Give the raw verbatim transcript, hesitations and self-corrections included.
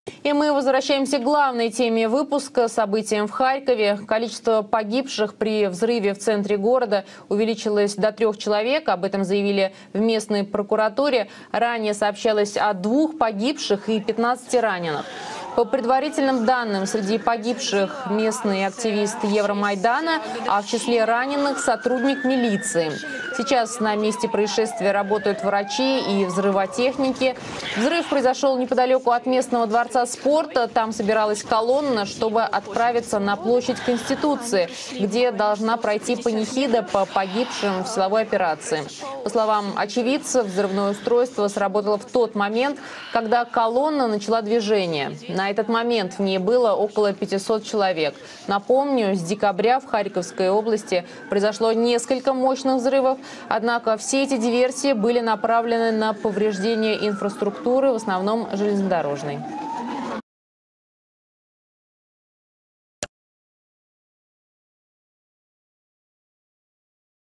И мы возвращаемся к главной теме выпуска – событиям в Харькове. Количество погибших при взрыве в центре города увеличилось до трех человек. Об этом заявили в местной прокуратуре. Ранее сообщалось о двух погибших и пятнадцати раненых. По предварительным данным, среди погибших местный активист Евромайдана, а в числе раненых сотрудник милиции. Сейчас на месте происшествия работают врачи и взрывотехники. Взрыв произошел неподалеку от местного дворца спорта. Там собиралась колонна, чтобы отправиться на площадь Конституции, где должна пройти панихида по погибшим в силовой операции. По словам очевидцев, взрывное устройство сработало в тот момент, когда колонна начала движение. На этот момент в ней было около пятисот человек. Напомню, с декабря в Харьковской области произошло несколько мощных взрывов. Однако все эти диверсии были направлены на повреждение инфраструктуры, в основном железнодорожной.